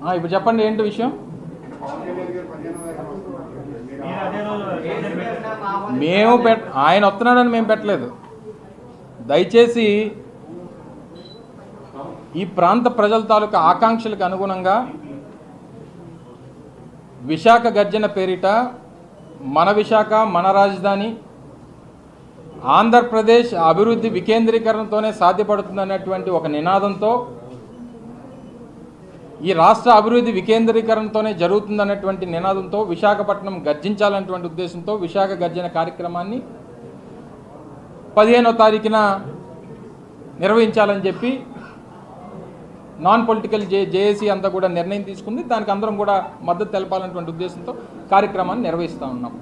ఇప్పుడు చెప్పండి ఏంటి విషయం? మేము ఆయన వస్తున్నాడని మేము పెట్టలేదు. దయచేసి ఈ ప్రాంత ప్రజల తాలూకా ఆకాంక్షలకు అనుగుణంగా విశాఖ గర్జన పేరిట మన విశాఖ మన రాజధాని ఆంధ్రప్రదేశ్ అభివృద్ధి వికేంద్రీకరణతోనే సాధ్యపడుతుందనేటువంటి ఒక నినాదంతో ఈ రాష్ట్ర అభివృద్ధి వికేంద్రీకరణతోనే జరుగుతుందనేటువంటి నినాదంతో విశాఖపట్నం గర్జించాలనేటువంటి ఉద్దేశంతో విశాఖ గర్జన కార్యక్రమాన్ని 15వ తారీఖున నిర్వహించాలని చెప్పి నాన్ పొలిటికల్ జేఏసీ అంతా కూడా నిర్ణయం తీసుకుంది. దానికి అందరం కూడా మద్దతు తెలపాలనేటువంటి ఉద్దేశంతో కార్యక్రమాన్ని నిర్వహిస్తూ ఉన్నాం.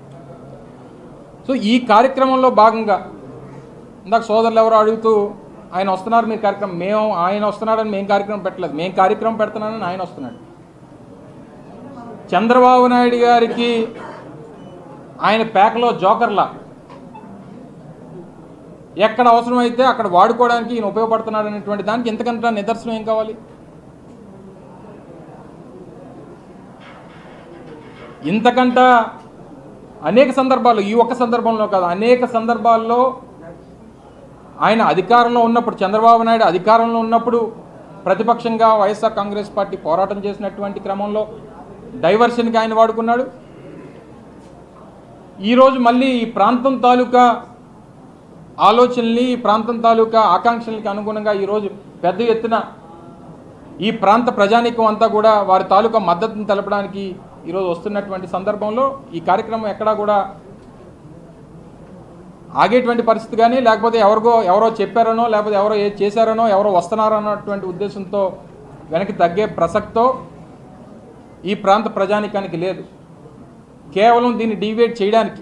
సో ఈ కార్యక్రమంలో భాగంగా ఇందాక సోదరులు ఎవరో అడుగుతూ ఆయన వస్తున్నారు మీరు కార్యక్రమం, ఆయన వస్తున్నాడని మేము కార్యక్రమం పెట్టలేదు, మేము కార్యక్రమం పెడుతున్నానని ఆయన వస్తున్నాడు. చంద్రబాబు నాయుడు గారికి ఆయన ప్యాక్లో జోకర్లా ఎక్కడ అవసరమైతే అక్కడ వాడుకోవడానికి ఈయన ఉపయోగపడుతున్నాడు అనేటువంటి దానికి ఇంతకంటే నిదర్శనం ఏం కావాలి? ఇంతకంట అనేక సందర్భాల్లో, ఈ ఒక్క సందర్భంలో కాదు అనేక సందర్భాల్లో ఆయన అధికారంలో ఉన్నప్పుడు, చంద్రబాబు నాయుడు అధికారంలో ఉన్నప్పుడు ప్రతిపక్షంగా వైఎస్ఆర్ కాంగ్రెస్ పార్టీ పోరాటం చేసినటువంటి క్రమంలో డైవర్షన్కి ఆయన వాడుకున్నాడు. ఈరోజు మళ్ళీ ఈ ప్రాంతం తాలూకా ఆలోచనల్ని, ఈ ప్రాంతం తాలూకా ఆకాంక్షలకి అనుగుణంగా ఈరోజు పెద్ద ఎత్తున ఈ ప్రాంత ప్రజానీకం అంతా కూడా వారి తాలూకా మద్దతును తెలపడానికి ఈరోజు వస్తున్నటువంటి సందర్భంలో ఈ కార్యక్రమం ఎక్కడా కూడా ఆగేటువంటి పరిస్థితి కానీ, లేకపోతే ఎవరో చెప్పారనో, లేకపోతే ఎవరో ఏది చేశారనో, ఎవరో వస్తున్నారన్నటువంటి ఉద్దేశంతో వెనక్కి తగ్గే ప్రసక్తో ఈ ప్రాంత ప్రజానీకానికి లేదు. కేవలం దీన్ని డివేట్ చేయడానికి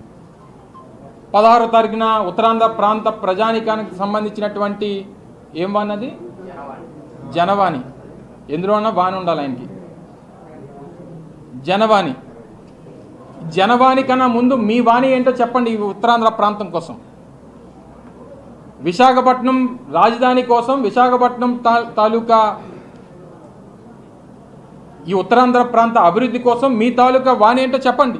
16వ తారీఖున ఉత్తరాంధ్ర ప్రాంత ప్రజానీకానికి సంబంధించినటువంటి ఏం వానది జనవాణి, ఎందులోన్నా వాణి ఉండాలి ఆయనకి, జనవాణి కన్నా ముందు మీ వాణి ఏంటో చెప్పండి. ఈ ఉత్తరాంధ్ర ప్రాంతం కోసం, విశాఖపట్నం రాజధాని కోసం, విశాఖపట్నం తాలూకా ఈ ఉత్తరాంధ్ర ప్రాంత అభివృద్ధి కోసం మీ తాలూకా వాణి ఏంటో చెప్పండి.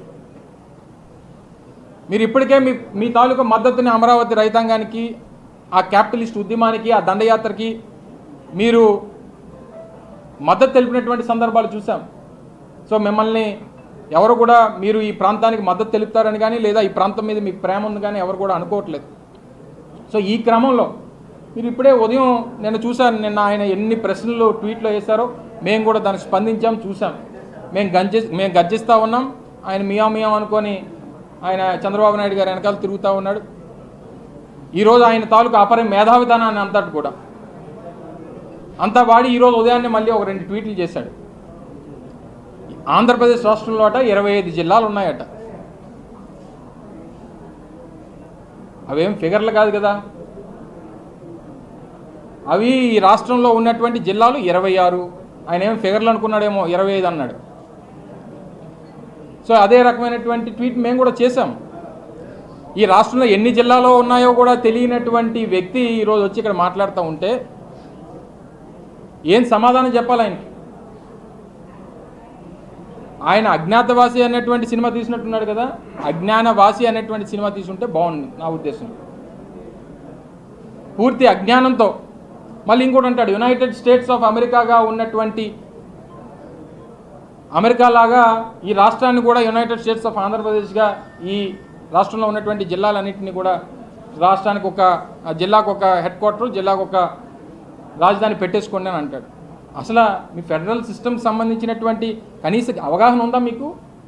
మీరు ఇప్పటికే మీ తాలూకా మద్దతుని అమరావతి రైతాంగానికి, ఆ క్యాపిటలిస్ట్ ఉద్యమానికి, ఆ దండయాత్రకి మీరు మద్దతు తెలిపినటువంటి సందర్భాలు చూసాం. సో మిమ్మల్ని ఎవరు కూడా మీరు ఈ ప్రాంతానికి మద్దతు తెలుపుతారని కానీ, లేదా ఈ ప్రాంతం మీద మీకు ప్రేమ ఉంది కానీ ఎవరు కూడా అనుకోవట్లేదు. సో ఈ క్రమంలో మీరు ఇప్పుడే ఉదయం నేను చూశాను, నిన్న ఆయన ఎన్ని ప్రశ్నలు ట్వీట్లో వేశారో మేము కూడా దానికి స్పందించాం, చూసాం. మేము గర్జిస్తూ ఉన్నాం. ఆయన మియాం అనుకొని ఆయన చంద్రబాబు నాయుడు గారు వెనకాల తిరుగుతూ ఉన్నాడు. ఈరోజు ఆయన తాలూకు అపరి మేధావిధానాన్ని అంతటి కూడా అంతా వాడి ఈరోజు ఉదయాన్నే మళ్ళీ ఒక 2 ట్వీట్లు చేశాడు. ఆంధ్రప్రదేశ్ రాష్ట్రంలో 25 జిల్లాలు ఉన్నాయట. అవేం ఫిగర్లు కాదు కదా, అవి ఈ రాష్ట్రంలో ఉన్నటువంటి జిల్లాలు 26. ఆయన ఏం ఫిగర్లు అనుకున్నాడేమో, 25 అన్నాడు. సో అదే రకమైనటువంటి ట్వీట్ మేము కూడా చేశాం. ఈ రాష్ట్రంలో ఎన్ని జిల్లాలో ఉన్నాయో కూడా తెలియనటువంటి వ్యక్తి ఈరోజు వచ్చి ఇక్కడ మాట్లాడుతూ ఉంటే ఏం సమాధానం చెప్పాలి ఆయనకి? ఆయన అజ్ఞాతవాసి అనేటువంటి సినిమా తీసినట్టున్నాడు కదా, అజ్ఞానవాసి అనేటువంటి సినిమా తీసుంటే బాగుంది నా ఉద్దేశం. పూర్తి అజ్ఞానంతో మళ్ళీ ఇంకోటి అంటాడు, యునైటెడ్ స్టేట్స్ ఆఫ్ అమెరికాగా ఉన్నటువంటి అమెరికా లాగా ఈ రాష్ట్రాన్ని కూడా యునైటెడ్ స్టేట్స్ ఆఫ్ ఆంధ్రప్రదేశ్గా ఈ రాష్ట్రంలో ఉన్నటువంటి జిల్లాలన్నింటినీ కూడా రాష్ట్రానికి ఒక జిల్లాకు ఒక హెడ్ క్వార్టర్, జిల్లాకు ఒక రాజధాని పెట్టేసుకోండి అని అంటాడు. అసలు మీ ఫెడరల్ సిస్టమ్కి సంబంధించినటువంటి కనీస అవగాహన ఉందా మీకు?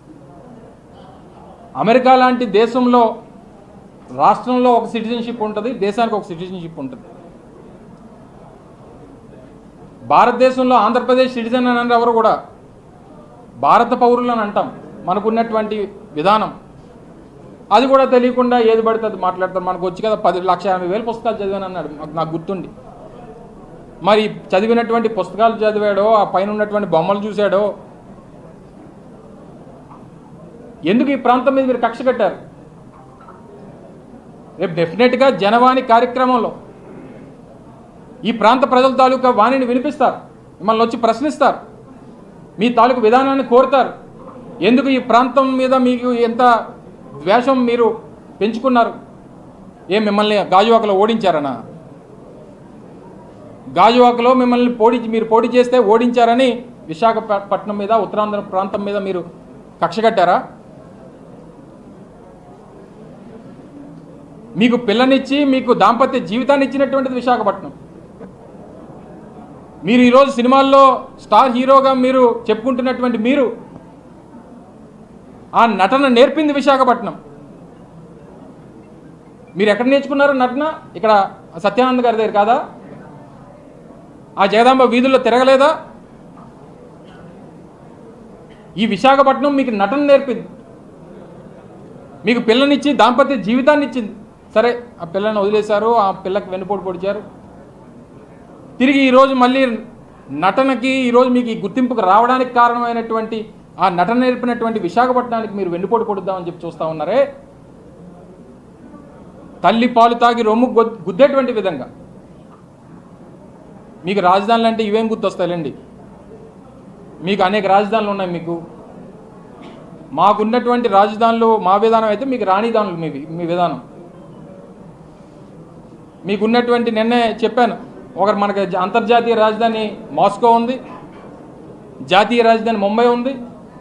అమెరికా లాంటి దేశంలో రాష్ట్రంలో ఒక సిటిజన్షిప్ ఉంటుంది, దేశానికి ఒక సిటిజన్షిప్ ఉంటుంది. భారతదేశంలో ఆంధ్రప్రదేశ్ సిటిజన్ అని అంటే ఎవరు కూడా భారత పౌరులు అని అంటాం. మనకున్నటువంటి విధానం అది కూడా తెలియకుండా ఏది పడితే అది మాట్లాడతారు. మనకు వచ్చి కదా 10,80,000 పుస్తకాలు చదివాను అన్నాడు, నాకు గుర్తుండి. మరి చదివినటువంటి పుస్తకాలు చదివాడో, ఆ పైన ఉన్నటువంటి బొమ్మలు చూశాడో, ఎందుకు ఈ ప్రాంతం మీద మీరు కక్ష కట్టారు? రేపు డెఫినెట్గా జనవాణి కార్యక్రమంలో ఈ ప్రాంత ప్రజల తాలూకా వాణిని వినిపిస్తారు. మిమ్మల్ని వచ్చి ప్రశ్నిస్తారు, మీ తాలూకు విధానాన్ని కోరుతారు. ఎందుకు ఈ ప్రాంతం మీద మీకు ఎంత ద్వేషం మీరు పెంచుకున్నారు? మిమ్మల్ని గాజువాకలో ఓడించారనా? గాజువాకలో మిమ్మల్ని మీరు పోటీ చేస్తే ఓడించారని విశాఖపట్నం మీద, ఉత్తరాంధ్ర ప్రాంతం మీద మీరు కక్ష కట్టారా? మీకు పిల్లనిచ్చి మీకు దాంపత్య జీవితాన్ని ఇచ్చినటువంటిది విశాఖపట్నం. మీరు ఈరోజు సినిమాల్లో స్టార్ హీరోగా మీరు చెప్పుకుంటున్నటువంటి మీరు ఆ నటన నేర్పింది విశాఖపట్నం. మీరు ఎక్కడ నేర్చుకున్నారు నటన? ఇక్కడ సత్యానంద్ గారి దగ్గర కాదా? ఆ జగదాంబ వీధుల్లో తిరగలేదా? ఈ విశాఖపట్నం మీకు నటన నేర్పింది, మీకు పిల్లనిచ్చి దాంపత్య జీవితాన్ని ఇచ్చింది. సరే, ఆ పిల్లని వదిలేశారు, ఆ పిల్లకి వెన్నుపోటు పొడిచారు. తిరిగి ఈరోజు మళ్ళీ నటనకి ఈరోజు మీకు ఈ గుర్తింపుకు రావడానికి కారణమైనటువంటి ఆ నటన నేర్పినటువంటి విశాఖపట్నానికి మీరు వెన్నుపోటు పొడుద్దామని చెప్పి చూస్తూ ఉన్నారే. తల్లి పాలు తాగి రొమ్ము గుద్దేటువంటి విధంగా మీకు రాజధానులు అంటే ఇవేం గుర్తొస్తాయండి? మీకు అనేక రాజధానులు ఉన్నాయి. మాకున్నటువంటి రాజధానులు మా విధానం అయితే మీకు రాణిధానులు మీ విధానం. మీకున్నటువంటి నిన్నే చెప్పాను, మనకి అంతర్జాతీయ రాజధాని మాస్కో ఉంది, జాతీయ రాజధాని ముంబై ఉంది,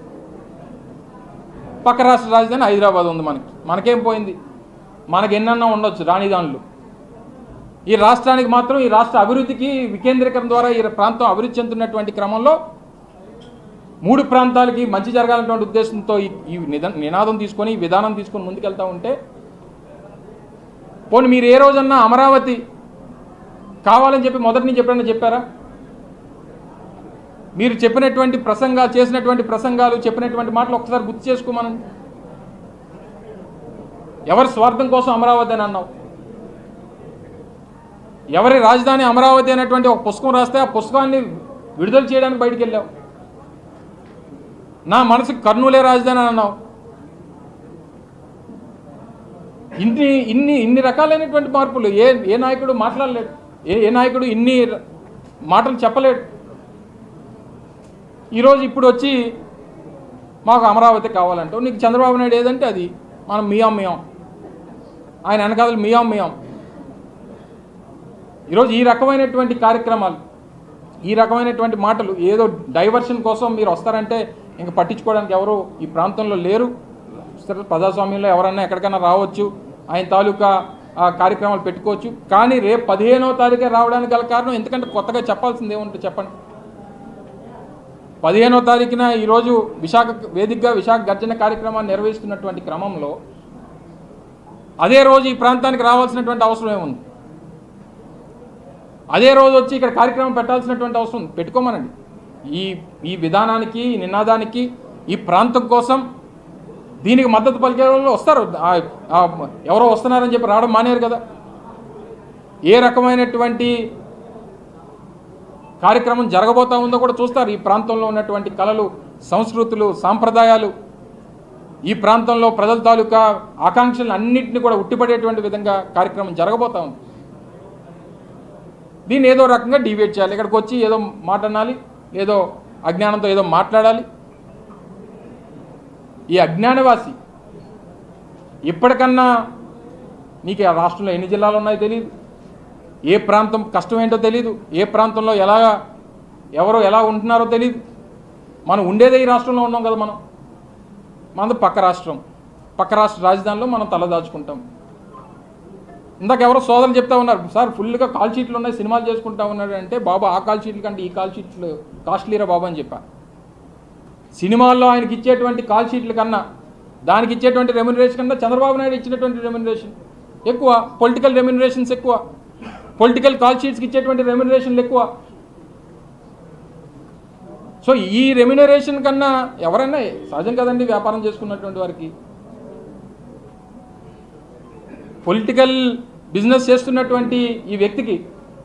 పక్క రాష్ట్ర రాజధాని హైదరాబాద్ ఉంది. మనకేం పోయింది? మనకి ఎన్నన్నా ఉండొచ్చు రాణిధానులు. ఈ రాష్ట్రానికి మాత్రం ఈ రాష్ట్ర అభివృద్ధికి వికేంద్రీకరణ ద్వారా ఈ ప్రాంతం అభివృద్ధి చెందుతున్నటువంటి క్రమంలో 3 ప్రాంతాలకి మంచి జరగాలన్నటువంటి ఉద్దేశంతో ఈ నినాదం తీసుకొని, ఈ విధానం తీసుకొని ముందుకెళ్తూ ఉంటే, పోనీ మీరు ఏ రోజన్నా అమరావతి కావాలని చెప్పి మొదటి నుంచి ఎప్పుడైనా చెప్పారా? మీరు చెప్పినటువంటి చేసినటువంటి ప్రసంగాలు, చెప్పినటువంటి మాటలు ఒకసారి గుర్తు చేసుకోమని. ఎవరి స్వార్థం కోసం అమరావతి అని అన్నావు? ఎవరి రాజధాని అమరావతి అనేటువంటి ఒక పుస్తకం రాస్తే ఆ పుస్తకాన్ని విడుదల చేయడానికి బయటికి వెళ్ళావు. నా మనసుకు కర్నూలే రాజధాని అని అన్నావు. ఇన్ని రకాలైనటువంటి మార్పులు ఏ నాయకుడు మాట్లాడలేడు, ఏ నాయకుడు ఇన్ని మాటలు చెప్పలేడు. ఈరోజు ఇప్పుడు వచ్చి మాకు అమరావతి కావాలంటావు. నీకు చంద్రబాబు నాయుడు ఏదంటే అది మనం మియాం ఆయన వెనకాదలు మియాం. ఈరోజు ఈ రకమైనటువంటి కార్యక్రమాలు, ఈ రకమైనటువంటి మాటలు, ఏదో డైవర్షన్ కోసం మీరు వస్తారంటే ఇంకా పట్టించుకోవడానికి ఎవరు ఈ ప్రాంతంలో లేరు. ప్రజాస్వామ్యంలో ఎవరన్నా ఎక్కడికైనా రావచ్చు, ఆయన తాలూకా కార్యక్రమాలు పెట్టుకోవచ్చు. కానీ రేపు 15వ తారీఖే రావడానికి గల కారణం, ఎందుకంటే కొత్తగా చెప్పాల్సింది ఏముంటుంది చెప్పండి. 15వ తారీఖున ఈరోజు విశాఖ గర్జన కార్యక్రమాన్ని నిర్వహిస్తున్నటువంటి క్రమంలో అదే రోజు ఈ ప్రాంతానికి రావాల్సినటువంటి అవసరం ఏముంది? అదే రోజు వచ్చి ఇక్కడ కార్యక్రమం పెట్టాల్సినటువంటి అవసరం ఉంది. పెట్టుకోమనండి. ఈ విధానానికి, ఈ నినాదానికి, ఈ ప్రాంతం కోసం దీనికి మద్దతు పలికే వాళ్ళు వస్తారు. ఎవరో వస్తున్నారని చెప్పి రావడం మానేరు కదా. ఏ రకమైనటువంటి కార్యక్రమం జరగబోతా ఉందో కూడా చూస్తారు. ఈ ప్రాంతంలో ఉన్నటువంటి కళలు, సంస్కృతులు, సాంప్రదాయాలు, ఈ ప్రాంతంలో ప్రజల తాలూకా ఆకాంక్షలు అన్నింటినీ కూడా ఉట్టిపడేటువంటి విధంగా కార్యక్రమం జరగబోతా ఉంది. దీన్ని ఏదో రకంగా డివేట్ చేయాలి. ఇక్కడికి వచ్చి ఏదో మాట అనాలి, ఏదో అజ్ఞానంతో ఏదో మాట్లాడాలి. ఈ అజ్ఞానవాసి ఇప్పటికన్నా నీకు ఆ రాష్ట్రంలో ఎన్ని జిల్లాలు ఉన్నాయో తెలియదు, ఏ ప్రాంతం కష్టం ఏంటో తెలియదు, ఏ ప్రాంతంలో ఎవరో ఎలా ఉంటున్నారో తెలియదు. మనం ఉండేదే ఈ రాష్ట్రంలో ఉన్నాం కదా. మనది పక్క రాష్ట్ర రాజధానిలో మనం తలదాచుకుంటాం. ఇందాక ఎవరో సోదరులు చెప్తా ఉన్నారు, సార్ ఫుల్గా కాల్ షీట్లు ఉన్నాయి, సినిమాలు చేసుకుంటా ఉన్నాడు అంటే, బాబా ఆ కాల్ షీట్ల కంటే ఈ కాల్ షీట్లు కాస్ట్లీరా బాబా అని చెప్పా. సినిమాల్లో ఆయనకి ఇచ్చేటువంటి కాల్ షీట్ల కన్నా, దానికి ఇచ్చేటువంటి రెమ్యునరేషన్ కన్నా చంద్రబాబు నాయుడు ఇచ్చినటువంటి రెమ్యునరేషన్ ఎక్కువ, పొలిటికల్ రెమ్యునరేషన్స్ ఎక్కువ, పొలిటికల్ కాల్ షీట్స్కి ఇచ్చేటువంటి రెమ్యునరేషన్లు ఎక్కువ. సో ఈ రెమ్యునరేషన్ కన్నా ఎవరైనా సహజం కదండి వ్యాపారం చేసుకున్నటువంటి వారికి. పొలిటికల్ బిజినెస్ చేస్తున్నటువంటి ఈ వ్యక్తికి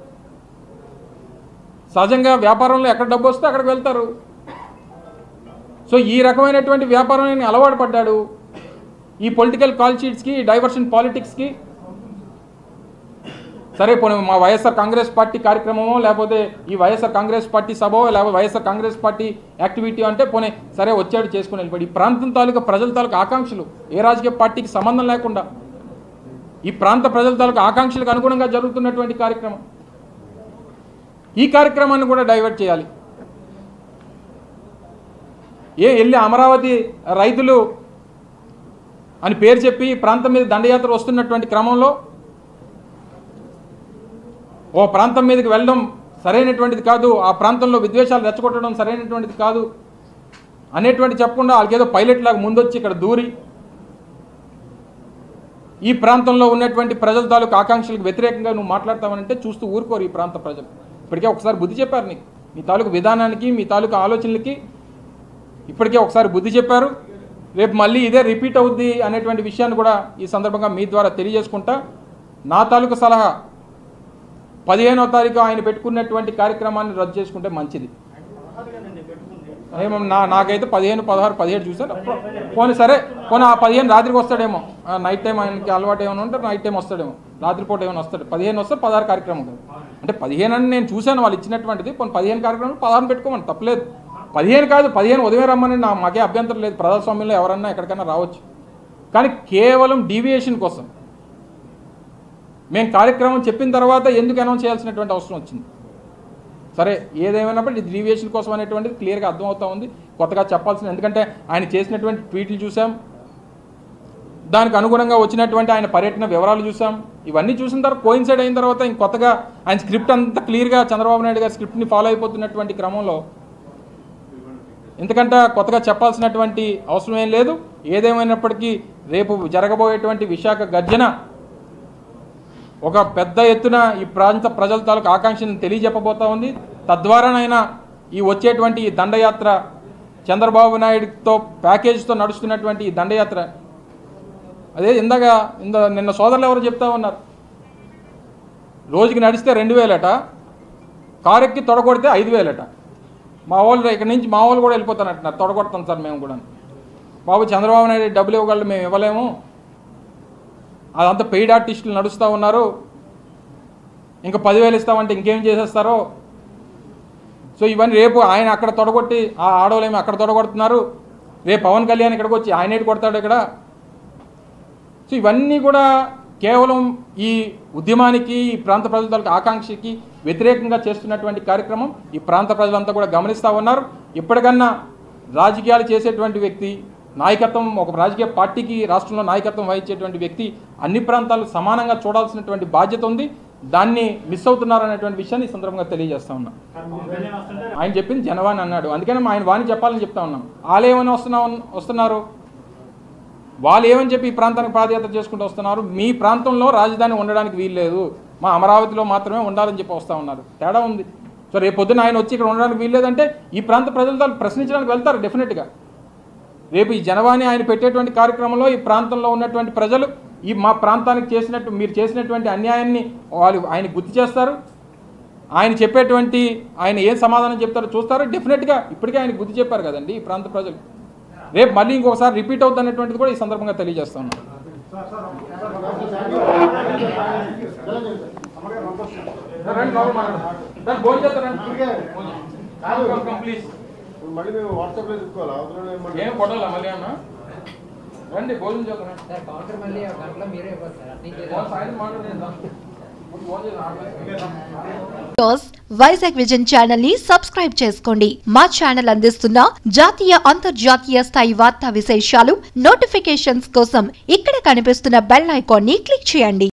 సహజంగా వ్యాపారంలో ఎక్కడ డబ్బు వస్తే అక్కడికి వెళ్తారు. సో ఈ రకమైనటువంటి వ్యాపారం అలవాటు పడ్డాడు. ఈ పొలిటికల్ కాల్ షీట్స్కి, డైవర్షన్ పాలిటిక్స్కి. సరే పోనీ మా వైఎస్ఆర్ కాంగ్రెస్ పార్టీ కార్యక్రమమో లేకపోతే ఈ వైఎస్ఆర్ కాంగ్రెస్ పార్టీ సభో లేకపోతే వైఎస్ఆర్ కాంగ్రెస్ పార్టీ యాక్టివిటీ అంటే పోనీ సరే వచ్చాడు చేసుకుని వెళ్ళిపోయి ఈ ప్రాంతం తాలూకా ప్రజల తాలూకా ఆకాంక్షలు ఏ రాజకీయ పార్టీకి సంబంధం లేకుండా ఈ ప్రాంత ప్రజల తాలూకా ఆకాంక్షలకు అనుగుణంగా జరుగుతున్నటువంటి కార్యక్రమం ఈ కార్యక్రమాన్ని కూడా డైవర్ట్ చేయాలి. వెళ్ళి అమరావతి రైతులు అని పేరు చెప్పి ప్రాంతం మీద దండయాత్ర వస్తున్నటువంటి క్రమంలో ఓ ప్రాంతం మీదకి వెళ్ళడం సరైనటువంటిది కాదు, ఆ ప్రాంతంలో విద్వేషాలు రెచ్చగొట్టడం సరైనటువంటిది కాదు అనేటువంటి చెప్పకుండా వాళ్ళకేదో పైలట్ లాగా ముందొచ్చి ఇక్కడ దూరి ఈ ప్రాంతంలో ఉన్నటువంటి ప్రజల తాలూకు ఆకాంక్షలకు వ్యతిరేకంగా నువ్వు మాట్లాడతావనంటే చూస్తూ ఊరుకోరు ఈ ప్రాంత ప్రజలు. ఇప్పటికే ఒకసారి బుద్ధి చెప్పారు నీకు, మీ తాలూకు విధానానికి మీ తాలూకు ఆలోచనలకి ఇప్పటికే ఒకసారి బుద్ధి చెప్పారు. రేపు మళ్ళీ ఇదే రిపీట్ అవుద్ది అనేటువంటి విషయాన్ని కూడా ఈ సందర్భంగా మీ ద్వారా తెలియజేసుకుంటా నా తాలూకు సలహా 15వ తారీఖు ఆయన పెట్టుకున్నటువంటి కార్యక్రమాన్ని రద్దు చేసుకుంటే మంచిది. ఏమో నాకైతే 15, 16, 17 చూసాను. పోనీ సరే పోనీ ఆ 15 రాత్రికి వస్తాడేమో, నైట్ టైం ఆయనకి అలవాటు ఏమైనా ఉంటే నైట్ టైం వస్తాడేమో, రాత్రిపూట ఏమైనా వస్తాడు. 15 వస్తే 16 కార్యక్రమం కదా, అంటే 15 అని నేను చూశాను వాళ్ళు ఇచ్చినటువంటిది. పోనీ 15 కార్యక్రమం 16 పెట్టుకోమని తప్పలేదు. 15 కాదు 15 ఉదయం రమ్మని మాకే అభ్యంతరం లేదు. ప్రజాస్వామ్యంలో ఎవరన్నా ఎక్కడికైనా రావచ్చు. కానీ కేవలం డీవియేషన్ కోసం మేము కార్యక్రమం చెప్పిన తర్వాత ఎందుకు అనౌన్స్ చేయాల్సినటువంటి అవసరం వచ్చింది? సరే ఏదేమైనప్పుడు ఇది డీవియేషన్ కోసం అనేటువంటిది క్లియర్గా అర్థమవుతా ఉంది. కొత్తగా చెప్పాల్సిన, ఎందుకంటే ఆయన చేసినటువంటి ట్వీట్లు చూసాం, దానికి అనుగుణంగా వచ్చినటువంటి ఆయన పర్యటన వివరాలు చూసాం. ఇవన్నీ చూసిన తర్వాత కోయిన్సైడ్ అయిన తర్వాత ఇంక కొత్తగా ఆయన స్క్రిప్ట్ అంతా క్లియర్గా చంద్రబాబు నాయుడు గారి స్క్రిప్ట్ని ఫాలో అయిపోతున్నటువంటి క్రమంలో ఎందుకంటే కొత్తగా చెప్పాల్సినటువంటి అవసరం ఏం లేదు. ఏదేమైనప్పటికీ రేపు జరగబోయేటువంటి విశాఖ గర్జన ఒక పెద్ద ఎత్తున ఈ ప్రాంత ప్రజల తాలూకు ఆకాంక్షను తెలియజెప్పబోతా ఉంది. తద్వారానైనా ఈ వచ్చేటువంటి ఈ దండయాత్ర చంద్రబాబు నాయుడుతో ప్యాకేజీతో నడుస్తున్నటువంటి ఈ దండయాత్ర అదే నిన్న సోదరులు ఎవరు చెప్తా ఉన్నారు, రోజుకి నడిస్తే 2000 కారు ఎక్కి తొడగొడితే 5000. మా వాళ్ళు ఇక్కడ నుంచి మా వాళ్ళు కూడా వెళ్ళిపోతానంటున్నారు, తొడగొడతాం సార్ మేము కూడా. బాబు చంద్రబాబు నాయుడు డబ్బులు ఇవ్వగలరు, మేము ఇవ్వలేము, అదంతా పెయిడ్ ఆర్టిస్టులు నడుస్తూ ఉన్నారు, ఇంకా 10,000 ఇస్తామంటే ఇంకేం చేసేస్తారో. సో ఇవన్నీ రేపు ఆయన అక్కడ తొడగొట్టి ఆ ఆడవాళ్ళేమో అక్కడ తొడగొడుతున్నారు, రేపు పవన్ కళ్యాణ్ ఇక్కడికి వచ్చి ఆయన ఏడు కొడతాడు ఇక్కడ. సో ఇవన్నీ కూడా కేవలం ఈ ఉద్యమానికి ఈ ప్రాంత ప్రజల ఆకాంక్షకి వ్యతిరేకంగా చేస్తున్నటువంటి కార్యక్రమం ఈ ప్రాంత ప్రజలంతా కూడా గమనిస్తూ ఉన్నారు. ఇప్పటికన్నా రాజకీయాలు చేసేటువంటి వ్యక్తి, నాయకత్వం ఒక రాజకీయ పార్టీకి రాష్ట్రంలో నాయకత్వం వహించేటువంటి వ్యక్తి అన్ని ప్రాంతాలు సమానంగా చూడాల్సినటువంటి బాధ్యత ఉంది. దాన్ని మిస్ అవుతున్నారనేటువంటి విషయాన్ని ఈ సందర్భంగా తెలియజేస్తా ఉన్నాం. ఆయన చెప్పింది జనవాణి అన్నాడు, అందుకని ఆయన వాణి చెప్పాలని చెప్తా ఉన్నాం. వాళ్ళు ఏమని వస్తున్నారు, వాళ్ళు ఏమని చెప్పి ఈ ప్రాంతానికి పాదయాత్ర చేసుకుంటూ వస్తున్నారు. మీ ప్రాంతంలో రాజధాని ఉండడానికి వీల్లేదు, మా అమరావతిలో మాత్రమే ఉండాలని చెప్పి వస్తూ ఉన్నారు. తేడా ఉంది. సో రేపు పొద్దున ఆయన వచ్చి ఇక్కడ ఉండడానికి వీల్లేదంటే ఈ ప్రాంత ప్రజలతో ప్రశ్నించడానికి వెళ్తారు డెఫినెట్గా. రేపు ఈ జనవాణి ఆయన పెట్టేటువంటి కార్యక్రమంలో ఈ ప్రాంతంలో ఉన్నటువంటి ప్రజలు ఈ మా ప్రాంతానికి మీరు చేసినటువంటి అన్యాయాన్ని వాళ్ళు ఆయన గుర్తు చేస్తారు. ఆయన చెప్పేటువంటి ఆయన ఏం సమాధానం చెప్తారో చూస్తారు. డెఫినెట్గా ఇప్పటికే ఆయన గుర్తు చెప్పారు కదండి ఈ ప్రాంత ప్రజలు. రేపు మళ్ళీ ఇంకొకసారి రిపీట్ అవుతుంది అనేటువంటిది కూడా ఈ సందర్భంగా తెలియజేస్తాను. ఏం కొట్టాలా మళ్ళీ అన్న రండి భోజనం చేద్దాం. వైజాగ్ విజన్ ఛానల్ ని సబ్స్క్రైబ్ చేసుకోండి. మా ఛానల్ అందిస్తున్న జాతీయ అంతర్జాతీయ స్థాయి వార్తా విశేషాలు నోటిఫికేషన్స్ కోసం ఇక్కడ కనిపిస్తున్న బెల్ ఐకాన్ ని క్లిక్ చేయండి.